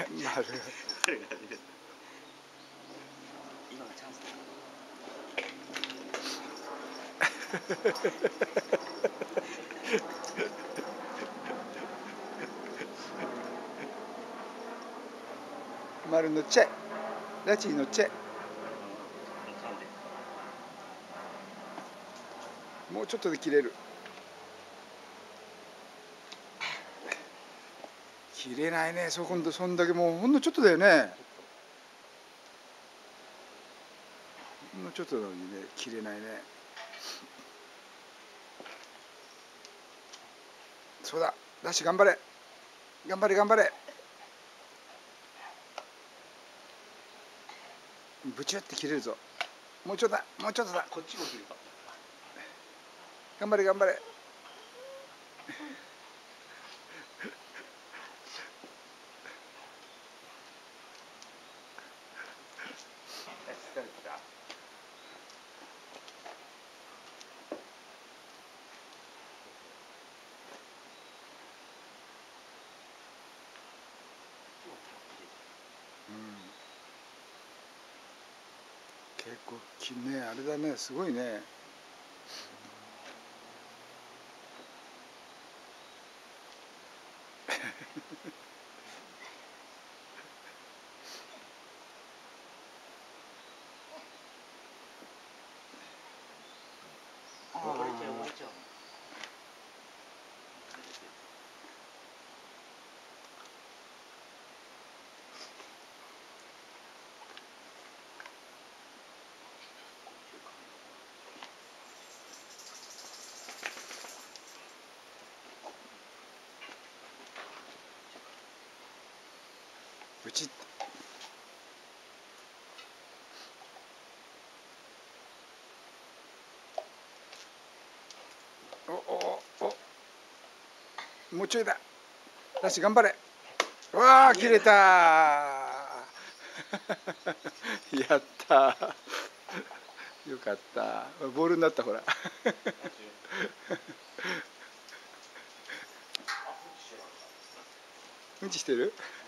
今のチャンス丸のチェ、ラチーのチェ。もうちょっとで切れる。切れないね。そんだけもうほんのちょっとだよね。ほんのちょっとなのにね、切れないね。そうだ、ダッシュ頑張れ。頑張れ頑張れ。ブチュって切れるぞ。もうちょっとだ、もうちょっとだ。 こっちも切るか。 頑張れ頑張れ。 疲れてた。 結構ね、あれだね、すごいね。 割れちゃう割れちゃう。 ブチッ。もうちょいだ。ダッシュ頑張れ。わあ、切れた。やった。よかった。ボールになったほら。うんちしてる？